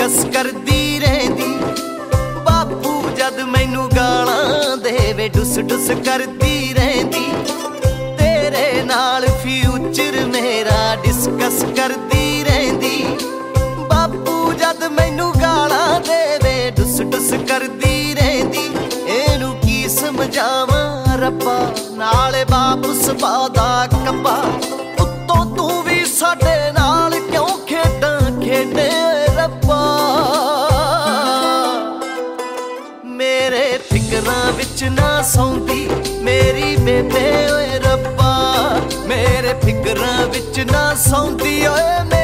Discuss करदी रहिंदी। बापू जद मैनू गालां देवे डुस डुस करदी रहिंदी। तेरे नाल फ्यूचर मेरा डिस्कस करदी रहिंदी। बापू जद मैनू गालां देवे डुस डुस करदी रहिंदी। इहनू की समझावां रब्बा नाले बाप सुभा दा कब्बा। उत्तों तू भी साडे नाल क्यों खेडां खेडे रब्बा। मेरे फिकरां विच ना सौंदी मेरी बेबे ओए रब्बा। मेरे फिकरां विच ना सौंदी ओए